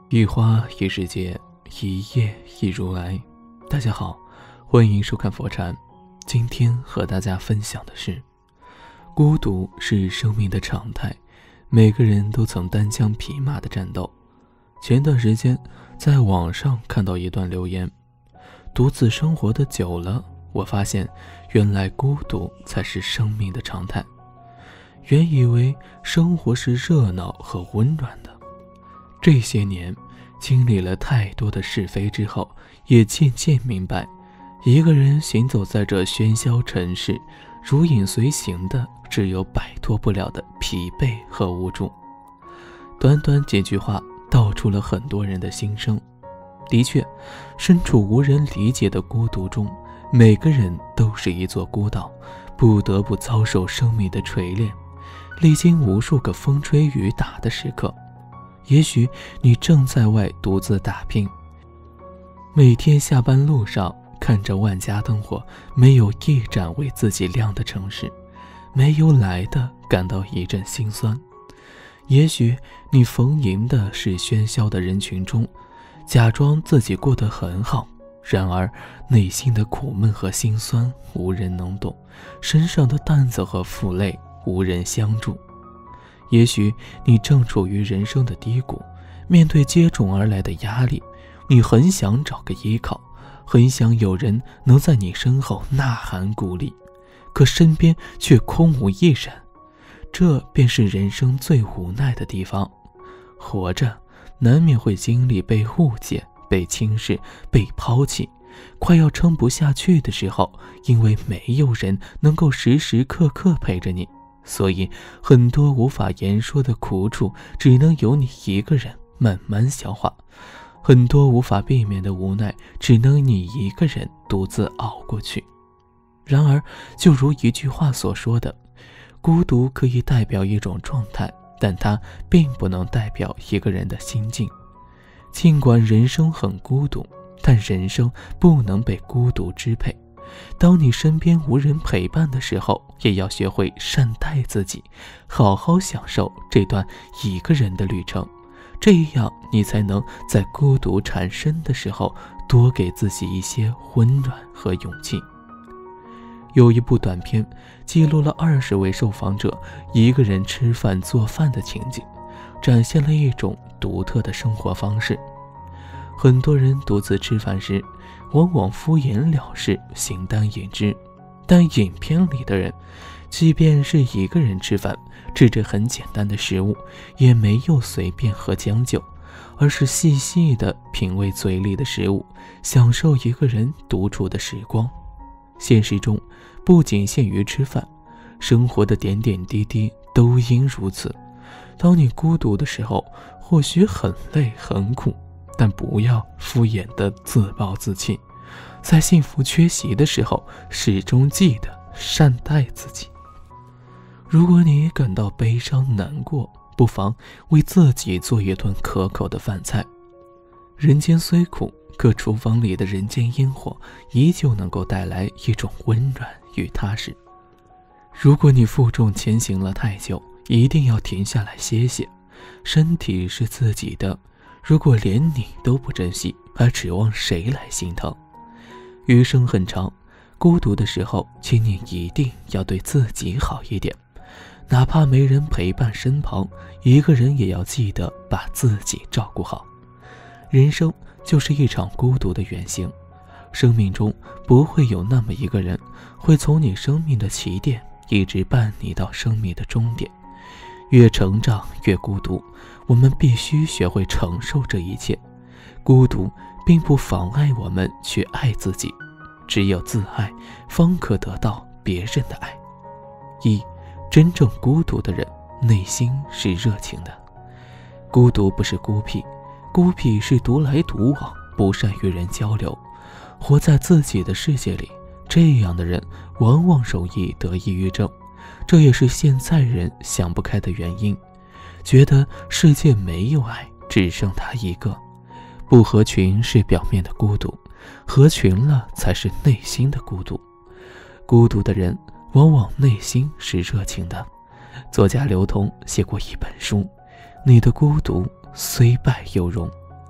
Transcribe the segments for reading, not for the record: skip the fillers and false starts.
一花一世界，一叶一如来。大家好，欢迎收看佛禅。今天和大家分享的是，孤独是生命的常态，每个人都曾单枪匹马的战斗。前段时间在网上看到一段留言，独自生活的久了，我发现原来孤独才是生命的常态。原以为生活是热闹和温暖的，这些年经历了太多的是非之后，也渐渐明白，一个人行走在这喧嚣尘世，如影随形的只有摆脱不了的疲惫和无助。短短几句话道出了很多人的心声。的确，身处无人理解的孤独中，每个人都是一座孤岛，不得不遭受生命的锤炼，历经无数个风吹雨打的时刻。也许你正在外独自打拼，每天下班路上看着万家灯火，没有一盏为自己亮的城市，没有来的感到一阵心酸。也许你逢迎的是喧嚣的人群中，假装自己过得很好，然而内心的苦闷和心酸无人能懂，身上的担子和负累无人相助。也许你正处于人生的低谷，面对接踵而来的压力，你很想找个依靠，很想有人能在你身后呐喊鼓励，可身边却空无一人。这便是人生最无奈的地方。活着难免会经历被误解、被轻视、被抛弃，快要撑不下去的时候，因为没有人能够时时刻刻陪着你，所以很多无法言说的苦楚只能由你一个人慢慢消化，很多无法避免的无奈只能你一个人独自熬过去。然而就如一句话所说的，孤独可以代表一种状态，但它并不能代表一个人的心境。尽管人生很孤独，但人生不能被孤独支配。当你身边无人陪伴的时候，也要学会善待自己，好好享受这段一个人的旅程，这样你才能在孤独缠身的时候多给自己一些温暖和勇气。有一部短片记录了20位受访者一个人吃饭做饭的情景，展现了一种独特的生活方式。很多人独自吃饭时往往敷衍了事，形单影只，但影片里的人即便是一个人吃饭，吃着很简单的食物，也没有随便和将就，而是细细地品味嘴里的食物，享受一个人独处的时光。现实中不仅限于吃饭，生活的点点滴滴都应如此。当你孤独的时候，或许很累很苦，但不要敷衍地自暴自弃。在幸福缺席的时候，始终记得善待自己。如果你感到悲伤难过，不妨为自己做一顿可口的饭菜。人间虽苦，可厨房里的人间烟火依旧能够带来一种温暖与踏实。如果你负重前行了太久，一定要停下来歇歇。身体是自己的，如果连你都不珍惜，还指望谁来心疼？余生很长，孤独的时候，请你一定要对自己好一点，哪怕没人陪伴身旁，一个人也要记得把自己照顾好。人生就是一场孤独的远行，生命中不会有那么一个人会从你生命的起点一直伴你到生命的终点。越成长越孤独，我们必须学会承受这一切。孤独并不妨碍我们去爱自己，只有自爱方可得到别人的爱。真正孤独的人内心是热情的。孤独不是孤僻，孤僻是独来独往，不善与人交流，活在自己的世界里，这样的人往往容易得抑郁症。这也是现在人想不开的原因，觉得世界没有爱，只剩他一个。不合群是表面的孤独，合群了才是内心的孤独。孤独的人往往内心是热情的。作家刘同写过一本书，你的孤独虽败犹荣，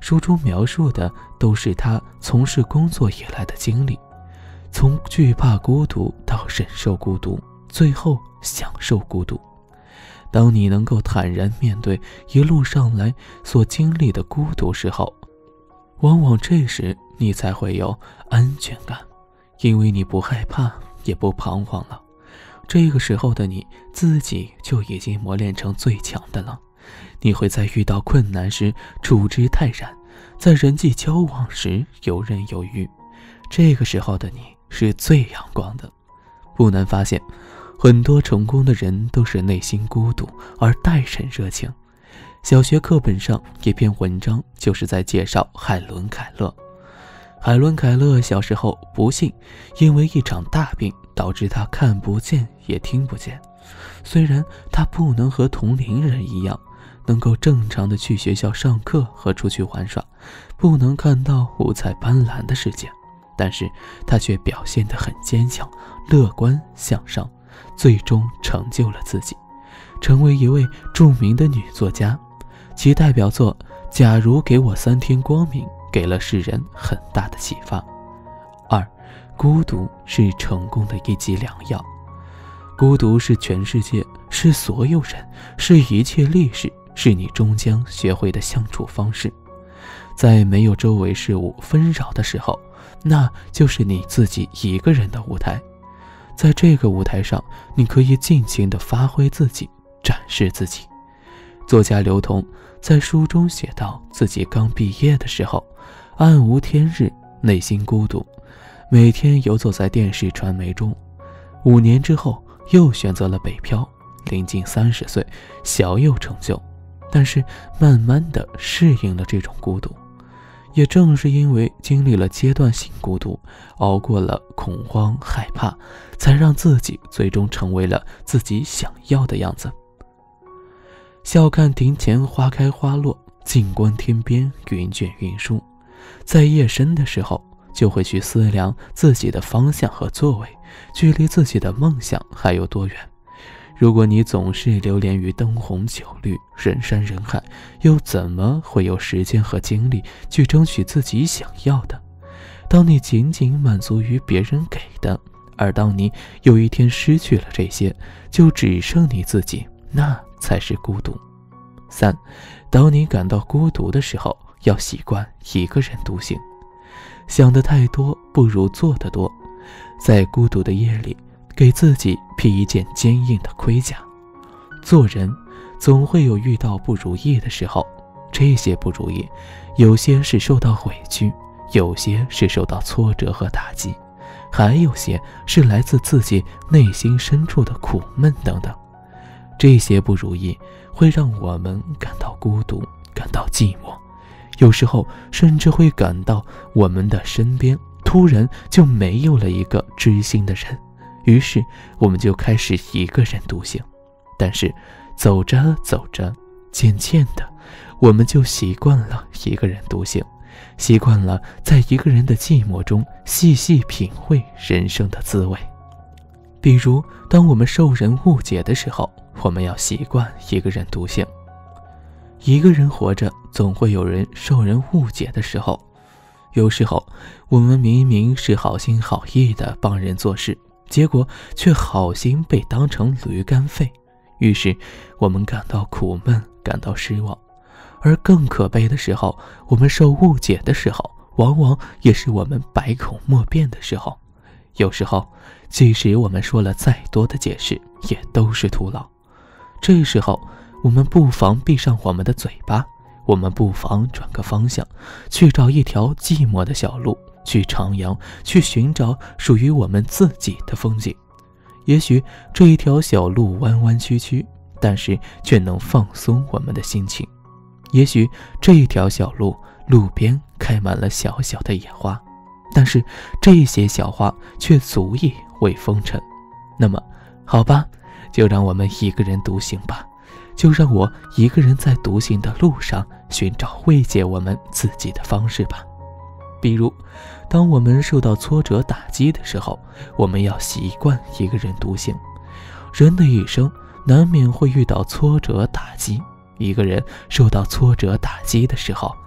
书中描述的都是他从事工作以来的经历，从惧怕孤独到忍受孤独，最后享受孤独。当你能够坦然面对一路上来所经历的孤独时候，往往这时你才会有安全感，因为你不害怕也不彷徨了。这个时候的你自己就已经磨练成最强的了。你会在遇到困难时处之泰然，在人际交往时游刃有余。这个时候的你是最阳光的。不难发现，很多成功的人都是内心孤独而待人热情。小学课本上一篇文章就是在介绍海伦·凯勒。海伦·凯勒小时候不幸因为一场大病导致他看不见也听不见。虽然他不能和同龄人一样能够正常的去学校上课和出去玩耍，不能看到五彩斑斓的世界，但是他却表现得很坚强、乐观向上，最终成就了自己，成为一位著名的女作家。其代表作《假如给我3天光明》给了世人很大的启发。2. 孤独是成功的一剂良药。孤独是全世界，是所有人，是一切历史，是你终将学会的相处方式。在没有周围事物纷扰的时候，那就是你自己一个人的舞台。在这个舞台上，你可以尽情地发挥自己，展示自己。作家刘同在书中写道，自己刚毕业的时候，暗无天日，内心孤独，每天游走在电视传媒中。5年之后，又选择了北漂，临近30岁，小有成就，但是慢慢地适应了这种孤独。也正是因为经历了阶段性孤独，熬过了恐慌害怕，才让自己最终成为了自己想要的样子。笑看庭前花开花落，静观天边云卷云舒。在夜深的时候，就会去思量自己的方向和作为，距离自己的梦想还有多远。如果你总是流连于灯红酒绿、人山人海，又怎么会有时间和精力去争取自己想要的？当你仅仅满足于别人给的，而当你有一天失去了这些，就只剩你自己，那才是孤独。3. 当你感到孤独的时候，要习惯一个人独行。想得太多不如做得多。在孤独的夜里，给自己披一件坚硬的盔甲。做人总会有遇到不如意的时候，这些不如意，有些是受到委屈，有些是受到挫折和打击，还有些是来自自己内心深处的苦闷等等。这些不如意会让我们感到孤独，感到寂寞，有时候甚至会感到我们的身边突然就没有了一个知心的人，于是我们就开始一个人独行。但是走着走着，渐渐的我们就习惯了一个人独行，习惯了在一个人的寂寞中细细品味人生的滋味。比如当我们受人误解的时候，我们要习惯一个人独行。一个人活着，总会有人受人误解的时候。有时候我们明明是好心好意的帮人做事，结果却好心被当成驴肝肺，于是我们感到苦闷，感到失望。而更可悲的时候，我们受误解的时候，往往也是我们百口莫辩的时候。有时候即使我们说了再多的解释，也都是徒劳。这时候我们不妨闭上我们的嘴巴，我们不妨转个方向，去找一条寂寞的小路，去徜徉，去寻找属于我们自己的风景。也许这一条小路弯弯曲曲，但是却能放松我们的心情。也许这一条小路路边开满了小小的野花，但是这些小花却足以为风尘。那么好吧，就让我们一个人独行吧，就让我一个人在独行的路上寻找慰藉我们自己的方式吧。比如当我们受到挫折打击的时候，我们要习惯一个人独行。人的一生难免会遇到挫折打击，一个人受到挫折打击的时候，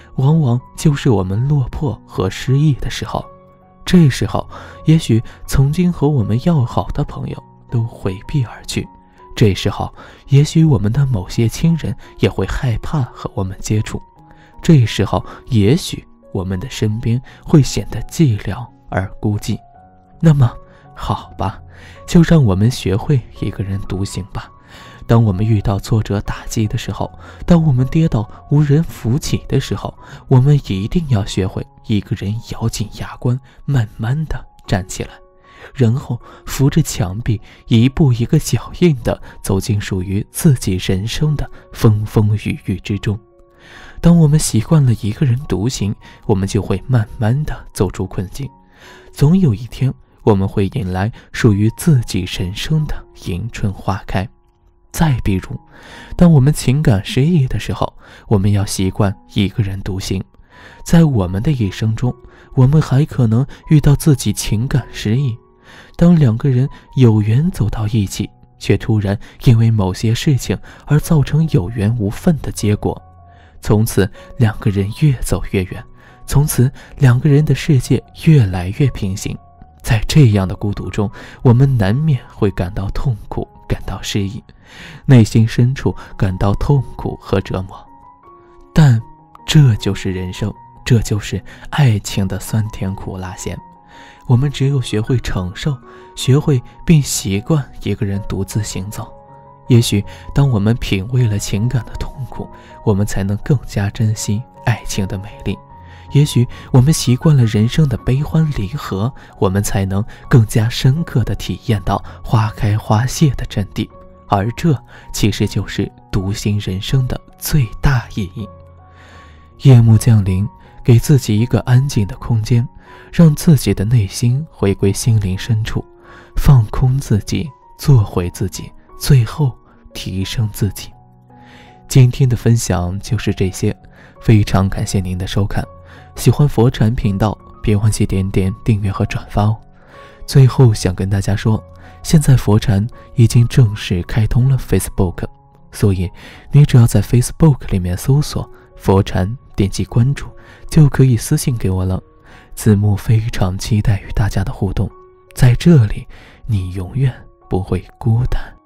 往往就是我们落魄和失意的时候。这时候，也许曾经和我们要好的朋友都回避而去，这时候，也许我们的某些亲人也会害怕和我们接触，这时候，也许我们的身边会显得寂寥而孤寂。那么，好吧，就让我们学会一个人独行吧。当我们遇到挫折打击的时候，当我们跌倒无人扶起的时候，我们一定要学会一个人咬紧牙关，慢慢地站起来，然后扶着墙壁，一步一个脚印地走进属于自己人生的风风雨雨之中。当我们习惯了一个人独行，我们就会慢慢地走出困境。总有一天，我们会迎来属于自己人生的迎春花开。再比如，当我们情感失意的时候，我们要习惯一个人独行。在我们的一生中，我们还可能遇到自己情感失意。当两个人有缘走到一起，却突然因为某些事情而造成有缘无分的结果，从此两个人越走越远，从此两个人的世界越来越平行。在这样的孤独中，我们难免会感到痛苦，感到失意，内心深处感到痛苦和折磨。但这就是人生，这就是爱情的酸甜苦辣咸。我们只有学会承受，学会并习惯一个人独自行走，也许当我们品味了情感的痛苦，我们才能更加珍惜爱情的美丽。也许我们习惯了人生的悲欢离合，我们才能更加深刻地体验到花开花谢的真谛。而这其实就是独行人生的最大意义。夜幕降临，给自己一个安静的空间，让自己的内心回归心灵深处，放空自己，做回自己，最后提升自己。今天的分享就是这些，非常感谢您的收看。喜欢佛禅频道，别忘记点点订阅和转发哦。最后想跟大家说，现在佛禅已经正式开通了 Facebook， 所以你只要在 Facebook 里面搜索佛禅，点击关注，就可以私信给我了。子木非常期待与大家的互动，在这里你永远不会孤单。